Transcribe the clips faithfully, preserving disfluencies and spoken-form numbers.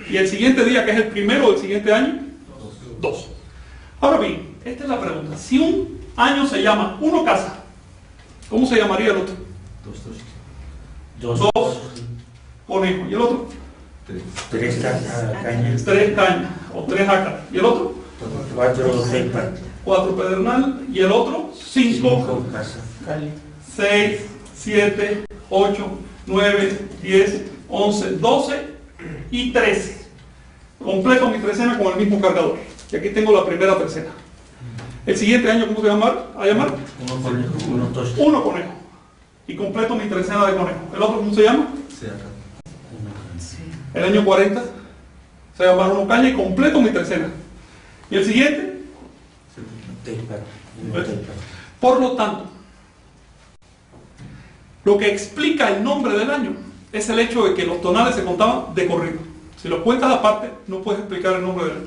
Y el siguiente día, que es el primero del siguiente año, dos. Ahora bien, esta es la pregunta. Si un año se llama uno casa, ¿cómo se llamaría el otro? Dos. Dos, dos conejos. ¿Y el otro? Tres cañas. Tres cañas o tres acas. ¿Y el otro? Cuatro cepas. Cuatro pedernal. ¿Y el otro? Cinco. Cinco casas. Seis, siete, ocho, nueve, diez, once, doce y trece. Completo mi trecena con el mismo cargador. Y aquí tengo la primera trecena. El siguiente año, ¿cómo se va a llamar? ¿A llamar? Uno conejo, uno tos. Uno conejo. Y completo mi trecena de conejo. ¿El otro cómo se llama? El año cuarenta se llama uno caña y completo mi trecena. ¿Y el siguiente? Por lo tanto, lo que explica el nombre del año es el hecho de que los tonales se contaban de corrido. Si los cuentas aparte, no puedes explicar el nombre del año.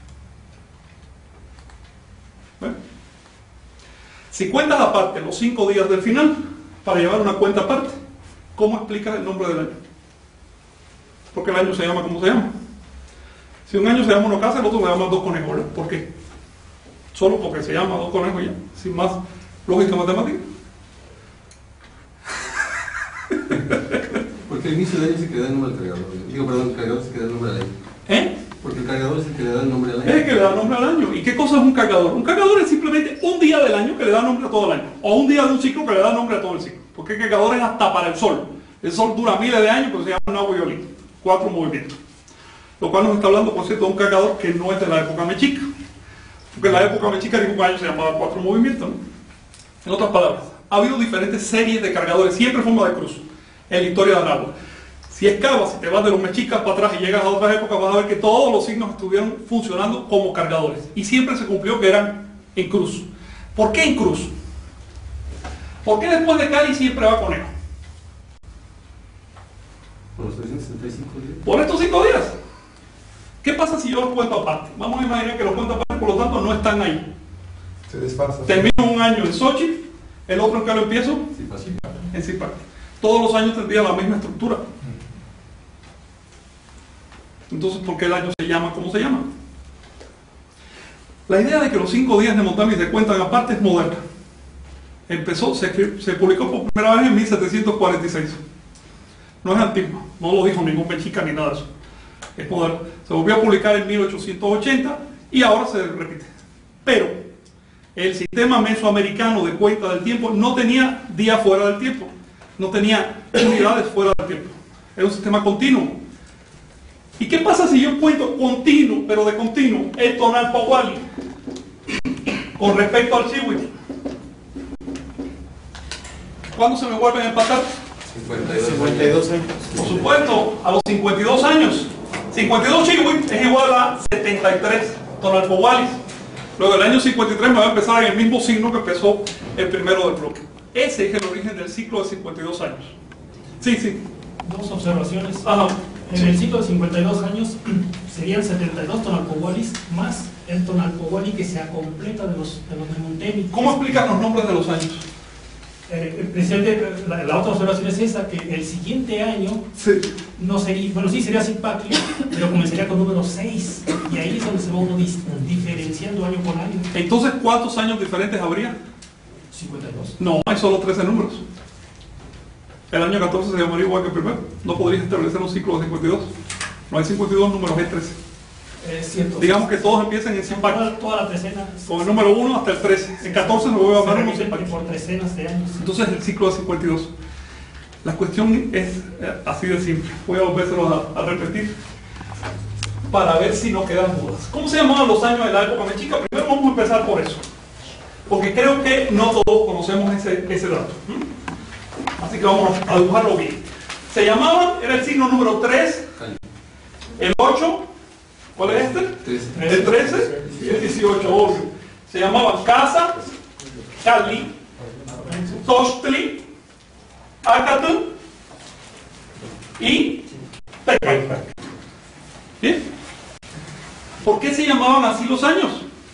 ¿Ven? Si cuentas aparte los cinco días del final, para llevar una cuenta aparte, ¿cómo explicas el nombre del año? Porque el año se llama como se llama. Si un año se llama uno casa, el otro se llama dos conejos, ¿verdad? ¿Por qué? Solo porque se llama dos conejos ya, sin más lógica matemática. Porque el inicio del año se queda el nombre del cargador. Digo, perdón, el cargador se queda el nombre del año. ¿Eh? Porque el cargador es el que le da el nombre al año. Es el que le da nombre al año. ¿Y qué cosa es un cargador? Un cargador es simplemente un día del año que le da nombre a todo el año. O un día de un ciclo que le da nombre a todo el ciclo. Porque el cargador es hasta para el sol. El sol dura miles de años, pero se llama un nuevo violín. Cuatro movimientos. Lo cual nos está hablando, por cierto, de un cargador que no es de la época mexica. Porque en la época mexica ningún año se llamaba cuatro movimientos, ¿no? En otras palabras, ha habido diferentes series de cargadores, siempre en forma de cruz, en la historia del agua. Si excavas, si te vas de los mexicas para atrás y llegas a otras épocas, vas a ver que todos los signos estuvieron funcionando como cargadores. Y siempre se cumplió que eran en cruz. ¿Por qué en cruz? ¿Por qué después de Cali siempre va conejo? Por los trescientos sesenta y cinco días. Por estos cinco días. ¿Qué pasa si yo los cuento aparte? Vamos a imaginar que los cuento aparte, por lo tanto no están ahí. Se desfasa. Termino un año en Xochitl, el otro en que lo empiezo Sí, fácil. en Zipac. Todos los años tendrían la misma estructura. Entonces, ¿por qué el año se llama como se llama? La idea de que los cinco días de Montamis se cuentan aparte es moderna. Empezó, se, se publicó por primera vez en mil setecientos cuarenta y seis. No es antigua, no lo dijo ningún mexica ni nada de eso. Es moderno. Se volvió a publicar en mil ochocientos ochenta y ahora se repite. Pero el sistema mesoamericano de cuenta del tiempo no tenía días fuera del tiempo, no tenía unidades fuera del tiempo. Era un sistema continuo. ¿Y qué pasa si yo cuento continuo, pero de continuo, el Tonalpohualli con respecto al Chihuahua? ¿Cuándo se me vuelven a empatar? cincuenta y dos años. Por supuesto, a los cincuenta y dos años. cincuenta y dos Chihuahua es igual a setenta y tres Tonalpohuallis. Luego el año cincuenta y tres me va a empezar en el mismo signo que empezó el primero del bloque. Ese es el origen del ciclo de cincuenta y dos años. Sí, sí. Dos observaciones. Ajá. En el ciclo de cincuenta y dos años serían setenta y dos Tonalpohuallis más el Tonalpohualli que se completa de los de los de Montemi. ¿Cómo explican los nombres de los años? Eh, precisamente la, la otra observación es esa, que el siguiente año Sí. no sería, bueno sí sería Zipaquli, pero comenzaría con número seis, y ahí es donde se va uno dis, diferenciando año con año. Entonces, ¿cuántos años diferentes habría? cincuenta y dos. No, hay solo trece números. El año catorce se llamaría igual que el primero. No podrías establecer un ciclo de cincuenta y dos. No hay cincuenta y dos números, hay trece. Es cierto. Digamos que todos empiecen en Zipac, toda, toda la trecena con el número uno hasta el trece. En catorce se vuelve a se llamar uno repite Zipac. por trecenas de años. Entonces el ciclo de cincuenta y dos. La cuestión es eh, así de simple. Voy a volvérselo a, a repetir para ver si no quedan dudas. ¿Cómo se llamaban los años de la época mexica? Primero vamos a empezar por eso, porque creo que no todos conocemos ese, ese dato. ¿Mm? Así que vamos a dibujarlo bien. Se llamaban, era el signo número tres, el ocho, ¿cuál es este? trece. El trece y el dieciocho, obvio. Se llamaban Casa, Cali, Tochtli, Acatl y Tepac. ¿Bien? ¿Por qué se llamaban así los años?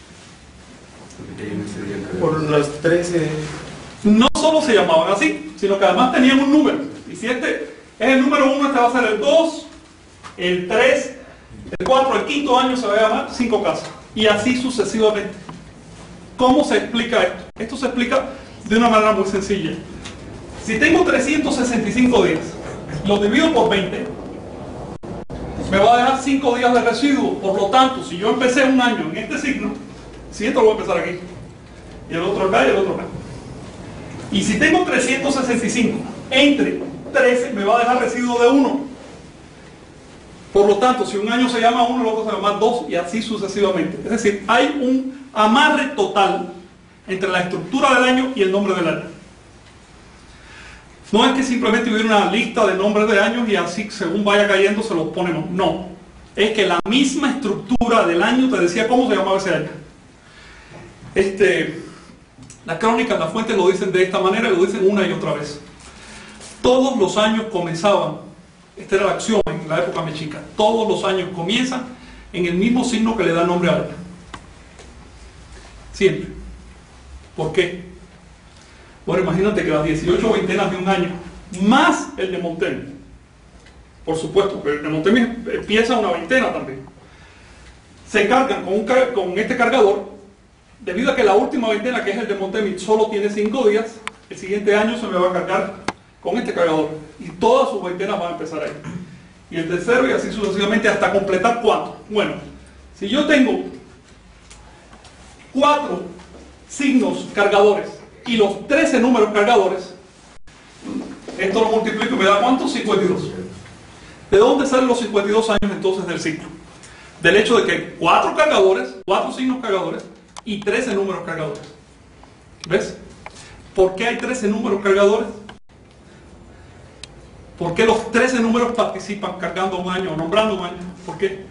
Por los trece. No solo se llamaban así, sino que además tenían un número. Y si este es el número uno, este va a ser el dos, el tres, El cuatro, el quinto año se va a llamar cinco casas. Y así sucesivamente. ¿Cómo se explica esto? Esto se explica de una manera muy sencilla. Si tengo trescientos sesenta y cinco días, lo divido por veinte, me va a dejar cinco días de residuo. Por lo tanto, si yo empecé un año en este signo, si esto lo voy a empezar aquí, y el otro acá y el otro acá. Y si tengo trescientos sesenta y cinco entre trece, me va a dejar residuo de uno. Por lo tanto, si un año se llama uno, el otro se llama dos, y así sucesivamente. Es decir, hay un amarre total entre la estructura del año y el nombre del año. No es que simplemente hubiera una lista de nombres de años y así según vaya cayendo se los ponemos. No. Es que la misma estructura del año te decía cómo se llamaba ese año. Este, las crónicas, las fuentes lo dicen de esta manera y lo dicen una y otra vez. Todos los años comenzaban, esta era la acción en la época mexica, todos los años comienzan en el mismo signo que le da nombre al año. Siempre. ¿Por qué? Bueno, imagínate que las dieciocho veintenas de un año, más el de Montemi, por supuesto, pero el de Montemi empieza una veintena también, se cargan con, un, con este cargador, debido a que la última veintena, que es el de Montemi, solo tiene cinco días, el siguiente año se me va a cargar con este cargador, y todas sus veintenas van a empezar ahí. Y el tercero, y así sucesivamente, hasta completar ¿cuánto? Bueno, si yo tengo cuatro signos cargadores, y los trece números cargadores, esto lo multiplico y me da ¿cuánto? cincuenta y dos. ¿De dónde salen los cincuenta y dos años entonces del ciclo? Del hecho de que hay cuatro cargadores, cuatro signos cargadores y trece números cargadores. ¿Ves? ¿Por qué hay trece números cargadores? ¿Por qué los trece números participan cargando un año o nombrando un año? ¿Por qué?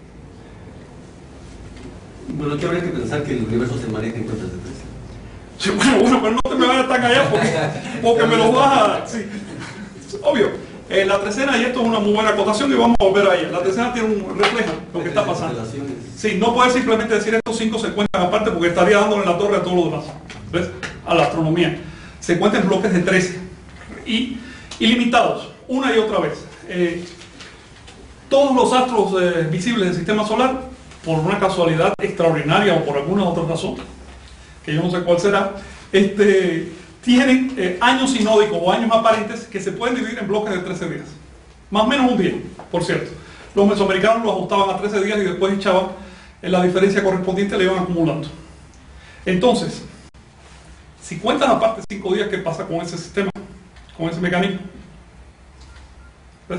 Bueno, aquí habría que pensar que el universo se maneja en cuentas de tres. Sí, bueno, bueno, pero no te me vayas tan allá porque, porque me lo vas a dar. Sí. Obvio, eh, la trecena, y esto es una muy buena acotación y vamos a volver a ella. La trecena tiene un reflejo lo que está pasando. Sí, no puedes simplemente decir estos cinco se cuentan aparte porque estaría dándole la torre a todo lo demás. ¿Ves? A la astronomía. Se cuentan en bloques de trece y ilimitados, una y otra vez. Eh, todos los astros eh, visibles del sistema solar, por una casualidad extraordinaria o por alguna otra razón, que yo no sé cuál será, este, tienen eh, años sinódicos o años aparentes que se pueden dividir en bloques de trece días. Más o menos un día, por cierto. Los mesoamericanos lo ajustaban a trece días y después echaban en la diferencia correspondiente y le iban acumulando. Entonces, si cuentan aparte cinco días, ¿qué pasa con ese sistema? Con ese mecanismo. ¿Ves?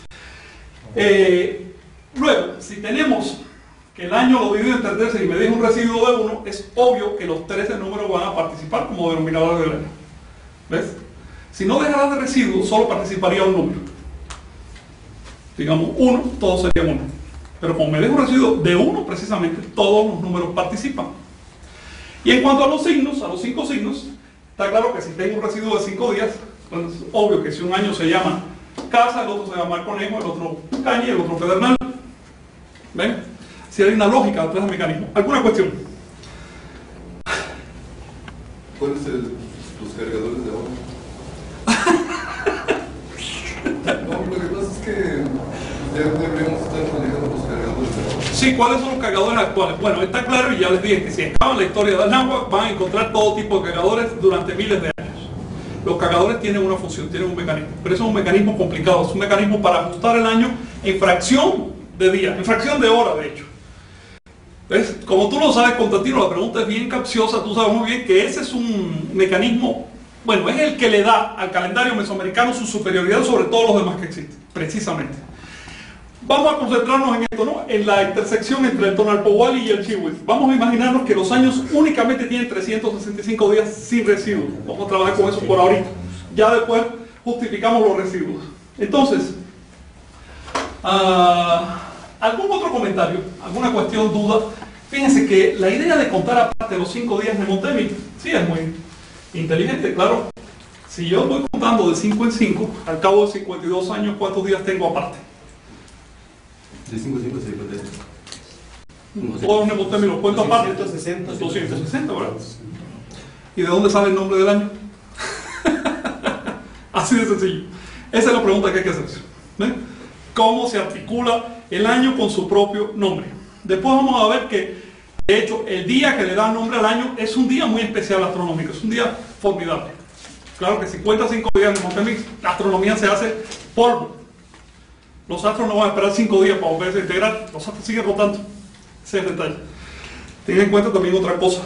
Eh, luego, si tenemos que el año lo divido entre trece y me deja un residuo de uno, es obvio que los trece números van a participar como denominadores del año. ¿Ves? Si no dejara de residuo, solo participaría un número. Digamos uno, todos serían uno. Pero como me deja un residuo de uno, precisamente, todos los números participan. Y en cuanto a los signos, a los cinco signos, está claro que si tengo un residuo de cinco días, pues es obvio que si un año se llama casa, el otro se llama el conejo, el otro caña y el otro pedernal. ¿Ven? Si hay una lógica detrás del mecanismo. ¿Alguna cuestión? ¿Cuáles son los cargadores de ahora? No, lo que pasa es que ya deberíamos estar manejando los cargadores de ahora. Sí, ¿cuáles son los cargadores actuales? Bueno, está claro y ya les dije que si acaban la historia del agua van a encontrar todo tipo de cargadores durante miles de años. Los cargadores tienen una función, tienen un mecanismo, pero eso es un mecanismo complicado, es un mecanismo para ajustar el año en fracción de día, en fracción de hora, de hecho. ¿Ves? Como tú lo sabes, Constantino, la pregunta es bien capciosa, tú sabes muy bien que ese es un mecanismo, bueno, es el que le da al calendario mesoamericano su superioridad sobre todos los demás que existen, precisamente. Vamos a concentrarnos en esto, ¿no? En la intersección entre el Tonalpowali y el Chihuahua. Vamos a imaginarnos que los años únicamente tienen trescientos sesenta y cinco días sin residuos. Vamos a trabajar con eso por ahorita. Ya después justificamos los residuos. Entonces, uh, ¿algún otro comentario? ¿Alguna cuestión, duda? Fíjense que la idea de contar aparte los cinco días de Montemi, sí es muy inteligente, claro. Si yo voy contando de cinco en cinco, al cabo de cincuenta y dos años, ¿cuántos días tengo aparte? De cinco a cinco se cincuenta. Todos los Montemi los cuento aparte. doscientos sesenta. doscientos sesenta, ¿verdad? ¿Y de dónde sale el nombre del año? Así de sencillo. Esa es la pregunta que hay que hacerse. ¿Ven? ¿Cómo se articula el año con su propio nombre. Después vamos a ver que, de hecho, el día que le da nombre al año es un día muy especial astronómico, es un día formidable. Claro que si cuenta cinco días en Montemix, la astronomía se hace polvo. Los astros no van a esperar cinco días para volverse a integrar, los astros siguen rotando. Ese es el detalle. Ten en cuenta también otra cosa.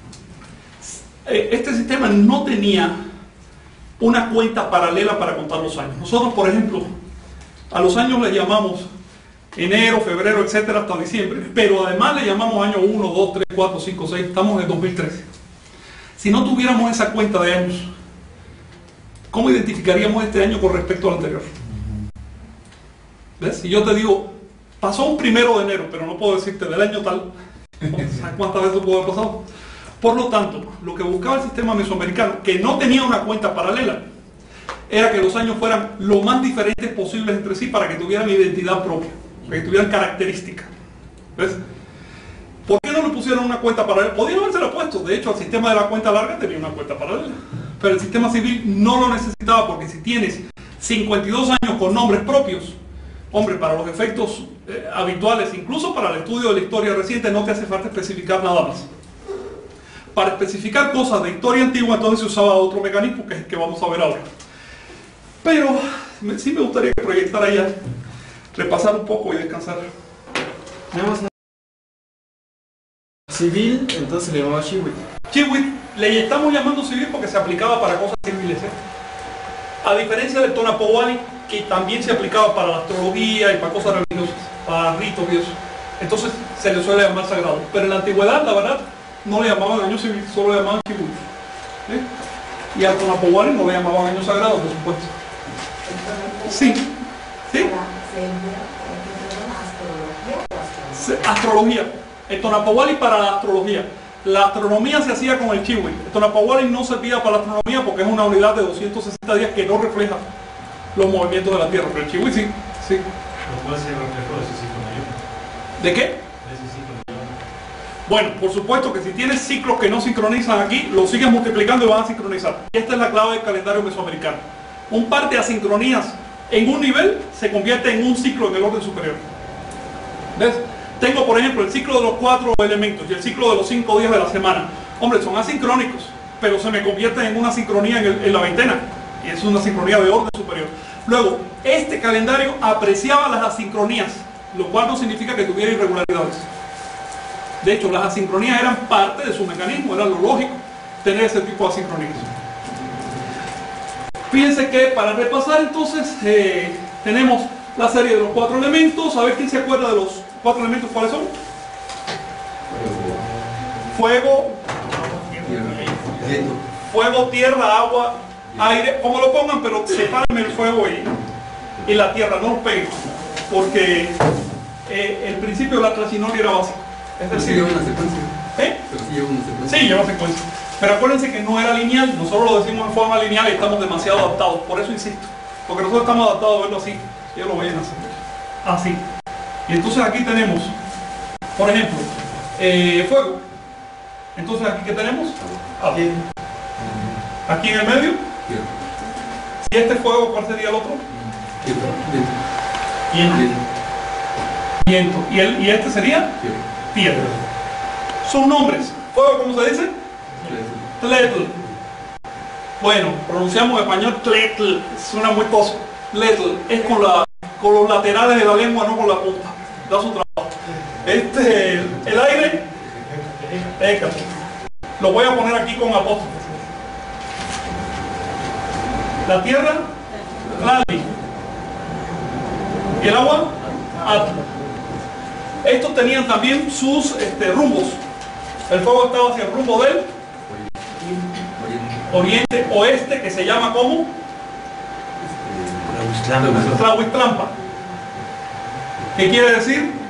Este sistema no tenía una cuenta paralela para contar los años. Nosotros, por ejemplo, a los años le llamamos enero, febrero, etcétera, hasta diciembre, pero además le llamamos año uno, dos, tres, cuatro, cinco, seis, estamos en el dos mil trece. Si no tuviéramos esa cuenta de años, ¿cómo identificaríamos este año con respecto al anterior? ¿Ves? Si yo te digo, pasó un primero de enero, pero no puedo decirte del año tal, ¿sabes cuántas veces pudo haber pasado? Por lo tanto, lo que buscaba el sistema mesoamericano, que no tenía una cuenta paralela, era que los años fueran lo más diferentes posibles entre sí para que tuvieran identidad propia, para que tuvieran características. ¿Ves? ¿Por qué no le pusieron una cuenta paralela? Podrían habérsela puesto. De hecho, el sistema de la cuenta larga tenía una cuenta paralela. Pero el sistema civil no lo necesitaba, porque si tienes cincuenta y dos años con nombres propios, hombre, para los efectos eh, habituales, incluso para el estudio de la historia reciente, no te hace falta especificar nada más. Para especificar cosas de historia antigua, entonces se usaba otro mecanismo, que es el que vamos a ver ahora. Pero me, sí me gustaría que proyectara ya, repasar un poco y descansar. Nada más. Civil, entonces le llamaba Chiwit. Chiwit le estamos llamando civil porque se aplicaba para cosas civiles, ¿eh? A diferencia del Tonapowali, que también se aplicaba para la astrología y para cosas religiosas, para ritos y eso. Entonces se le suele llamar sagrado. Pero en la antigüedad, la verdad, no le llamaban año civil, solo le llamaban Chiwit. ¿Eh? Y al Tonapowali no le llamaban año sagrado, por supuesto. Sí. ¿Sí? Astrología. El Tonapowali para la astrología. La astronomía se hacía con el Chiwit. El Tonapowali no servía para la astronomía porque es una unidad de doscientos sesenta días que no refleja los movimientos de la Tierra. Pero el Chiwit sí. sí. ¿Cuál es el reflejo de ese ciclo mayor? ¿De qué? De ese ciclo mayor. Bueno, por supuesto que si tienes ciclos que no sincronizan aquí, los sigues multiplicando y van a sincronizar. Y esta es la clave del calendario mesoamericano. Un par de asincronías en un nivel se convierte en un ciclo en el orden superior. ¿Ves? Tengo, por ejemplo, el ciclo de los cuatro elementos y el ciclo de los cinco días de la semana. Hombre, son asincrónicos, pero se me convierten en una sincronía en, el, en la veintena. Y es una sincronía de orden superior. Luego, este calendario apreciaba las asincronías, lo cual no significa que tuviera irregularidades. De hecho, las asincronías eran parte de su mecanismo, era lo lógico tener ese tipo de asincronías. Fíjense que para repasar entonces, eh, tenemos la serie de los cuatro elementos. A ver quién se acuerda de los cuatro elementos, ¿cuáles son? Fuego, fuego, tierra, agua, aire, como lo pongan, pero sepárenme el fuego y, y la tierra, no los peguen, porque eh, el principio de la trasinoria era básico. Es Pero sí decir, lleva una secuencia. ¿eh? Pero sí lleva una secuencia. Sí, lleva secuencia. Pero acuérdense que no era lineal, nosotros lo decimos en forma lineal y estamos demasiado adaptados, por eso insisto, porque nosotros estamos adaptados a verlo así, ellos lo vayan a hacer así. Y entonces aquí tenemos, por ejemplo, eh, fuego. Entonces aquí, ¿qué tenemos? Agua. Aquí en el medio, Tierra. si este es fuego, ¿cuál sería el otro? Tierra. Viento. Viento. Viento. Viento. ¿Y, el, y este sería? Tierra. Tierra. Son nombres. Fuego, ¿cómo se dice? Tletl. Bueno, pronunciamos en español tletl, suena muy tosco. Tletl es con, la, con los laterales de la lengua, no con la punta. Da su trabajo. Este, el, el aire, Eka. Lo voy a poner aquí con apóstrofes. La tierra, Tlali. Y el agua, Atl. Estos tenían también sus este, rumbos. El fuego estaba hacia el rumbo del oriente oeste, que se llama como Tlahuitlampa. ¿Qué quiere decir?